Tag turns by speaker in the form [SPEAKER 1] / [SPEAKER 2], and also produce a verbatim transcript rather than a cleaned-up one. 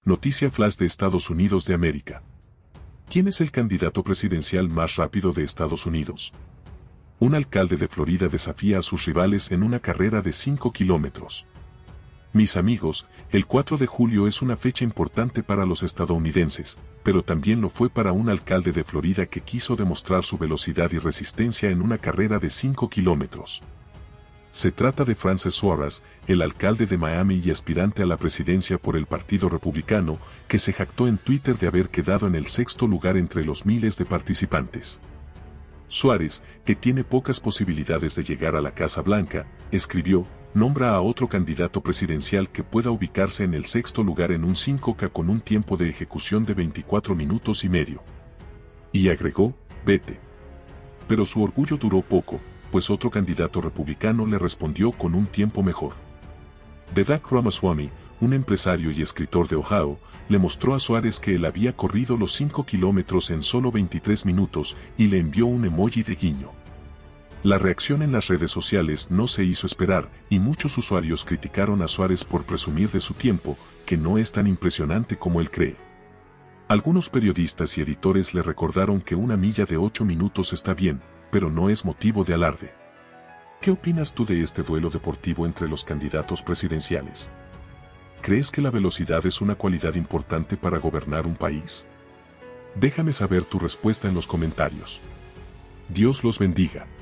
[SPEAKER 1] Noticia flash de Estados Unidos de América. ¿Quién es el candidato presidencial más rápido de Estados Unidos? Un alcalde de Florida desafía a sus rivales en una carrera de cinco kilómetros. Mis amigos, el cuatro de julio es una fecha importante para los estadounidenses, pero también lo fue para un alcalde de Florida que quiso demostrar su velocidad y resistencia en una carrera de cinco kilómetros. Se trata de Francis Suárez, el alcalde de Miami y aspirante a la presidencia por el Partido Republicano, que se jactó en Twitter de haber quedado en el sexto lugar entre los miles de participantes. Suárez, que tiene pocas posibilidades de llegar a la Casa Blanca, escribió, nombra a otro candidato presidencial que pueda ubicarse en el sexto lugar en un cinco K con un tiempo de ejecución de veinticuatro minutos y medio. Y agregó, vete. Pero su orgullo duró poco, pues otro candidato republicano le respondió con un tiempo mejor. Vivek Ramaswamy, un empresario y escritor de Ohio, le mostró a Suárez que él había corrido los cinco kilómetros en solo veintitrés minutos y le envió un emoji de guiño. La reacción en las redes sociales no se hizo esperar y muchos usuarios criticaron a Suárez por presumir de su tiempo, que no es tan impresionante como él cree. Algunos periodistas y editores le recordaron que una milla de ocho minutos está bien, pero no es motivo de alarde. ¿Qué opinas tú de este duelo deportivo entre los candidatos presidenciales? ¿Crees que la velocidad es una cualidad importante para gobernar un país? Déjame saber tu respuesta en los comentarios. Dios los bendiga.